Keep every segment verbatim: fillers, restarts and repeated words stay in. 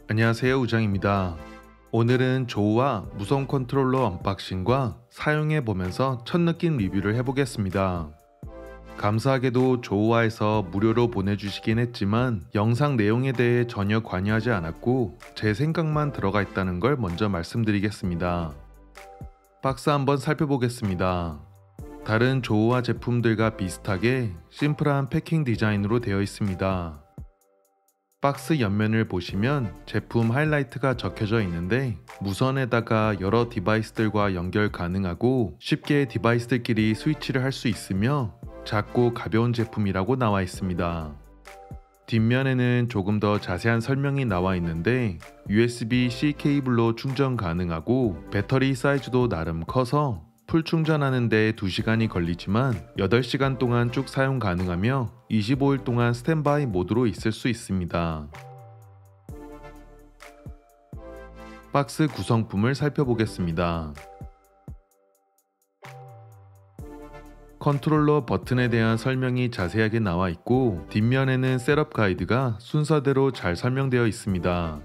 안녕하세요, 우정입니다. 오늘은 조우와 무선 컨트롤러 언박싱과 사용해보면서 첫 느낌 리뷰를 해보겠습니다. 감사하게도 조우와에서 무료로 보내주시긴 했지만 영상 내용에 대해 전혀 관여하지 않았고 제 생각만 들어가 있다는 걸 먼저 말씀드리겠습니다. 박스 한번 살펴보겠습니다. 다른 조우와 제품들과 비슷하게 심플한 패킹 디자인으로 되어 있습니다. 박스 옆면을 보시면 제품 하이라이트가 적혀져 있는데 무선에다가 여러 디바이스들과 연결 가능하고 쉽게 디바이스들끼리 스위치를 할 수 있으며 작고 가벼운 제품이라고 나와 있습니다. 뒷면에는 조금 더 자세한 설명이 나와 있는데 유에스비-C 케이블로 충전 가능하고 배터리 사이즈도 나름 커서 풀 충전하는 데 두 시간이 걸리지만 여덟 시간 동안 쭉 사용 가능하며 이십오 일 동안 스탠바이 모드로 있을 수 있습니다. 박스 구성품을 살펴보겠습니다. 컨트롤러 버튼에 대한 설명이 자세하게 나와 있고 뒷면에는 셋업 가이드가 순서대로 잘 설명되어 있습니다.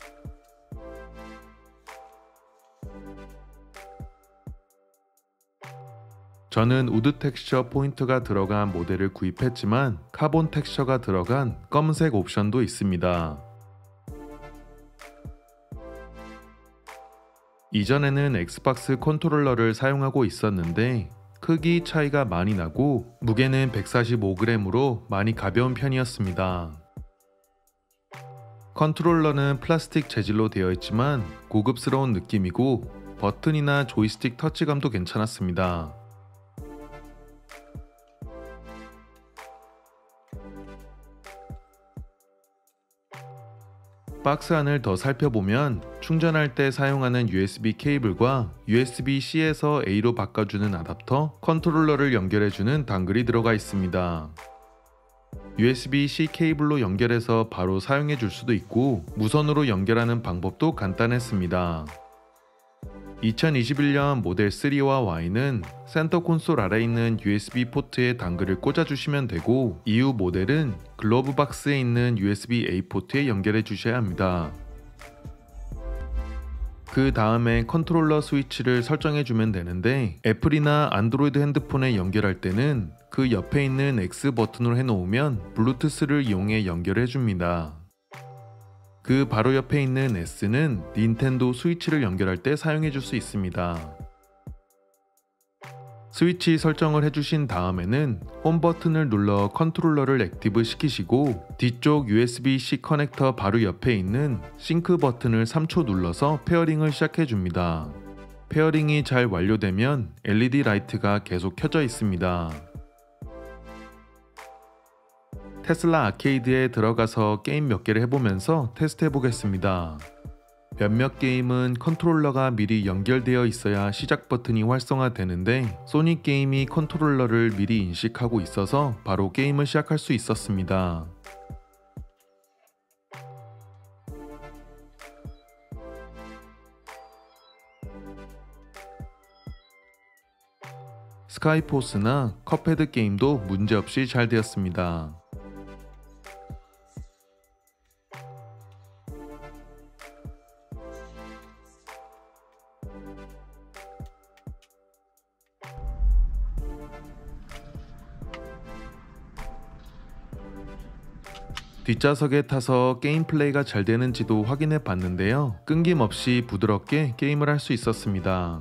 저는 우드 텍스처 포인트가 들어간 모델을 구입했지만 카본 텍스처가 들어간 검은색 옵션도 있습니다. 이전에는 엑스박스 컨트롤러를 사용하고 있었는데 크기 차이가 많이 나고 무게는 백사십오 그램으로 많이 가벼운 편이었습니다. 컨트롤러는 플라스틱 재질로 되어 있지만 고급스러운 느낌이고 버튼이나 조이스틱 터치감도 괜찮았습니다. 박스 안을 더 살펴보면 충전할 때 사용하는 유에스비 케이블과 유에스비-C에서 A로 바꿔주는 아답터, 컨트롤러를 연결해주는 당글이 들어가 있습니다. 유에스비-C 케이블로 연결해서 바로 사용해줄 수도 있고 무선으로 연결하는 방법도 간단했습니다. 이천이십일 년 모델 쓰리와 와이는 센터 콘솔 아래에 있는 유에스비 포트에 당글을 꽂아주시면 되고 이후 모델은 글러브 박스에 있는 유에스비-A 포트에 연결해 주셔야 합니다. 그 다음에 컨트롤러 스위치를 설정해 주면 되는데 애플이나 안드로이드 핸드폰에 연결할 때는 그 옆에 있는 X 버튼으로 해놓으면 블루투스를 이용해 연결해 줍니다. 그 바로 옆에 있는 S는 닌텐도 스위치를 연결할 때 사용해 줄 수 있습니다. 스위치 설정을 해주신 다음에는 홈 버튼을 눌러 컨트롤러를 액티브 시키시고 뒤쪽 유에스비-C 커넥터 바로 옆에 있는 싱크 버튼을 삼 초 눌러서 페어링을 시작해 줍니다. 페어링이 잘 완료되면 엘이디 라이트가 계속 켜져 있습니다. 테슬라 아케이드에 들어가서 게임 몇 개를 해보면서 테스트 해보겠습니다. 몇몇 게임은 컨트롤러가 미리 연결되어 있어야 시작 버튼이 활성화되는데 소닉 게임이 컨트롤러를 미리 인식하고 있어서 바로 게임을 시작할 수 있었습니다. 스카이포스나 컵헤드 게임도 문제없이 잘 되었습니다. 뒷좌석에 타서 게임 플레이가 잘 되는지도 확인해 봤는데요. 끊김없이 부드럽게 게임을 할 수 있었습니다.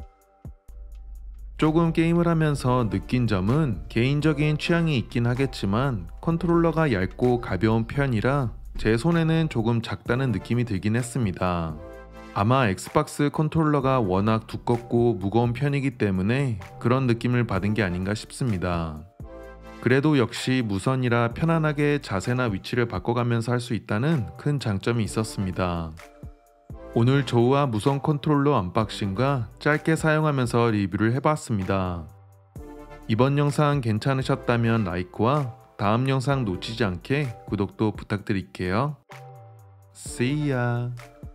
조금 게임을 하면서 느낀 점은 개인적인 취향이 있긴 하겠지만 컨트롤러가 얇고 가벼운 편이라 제 손에는 조금 작다는 느낌이 들긴 했습니다. 아마 엑스박스 컨트롤러가 워낙 두껍고 무거운 편이기 때문에 그런 느낌을 받은 게 아닌가 싶습니다. 그래도 역시 무선이라 편안하게 자세나 위치를 바꿔가면서 할 수 있다는 큰 장점이 있었습니다. 오늘 조우와 무선 컨트롤러 언박싱과 짧게 사용하면서 리뷰를 해봤습니다. 이번 영상 괜찮으셨다면 라이크와 다음 영상 놓치지 않게 구독도 부탁드릴게요. See ya!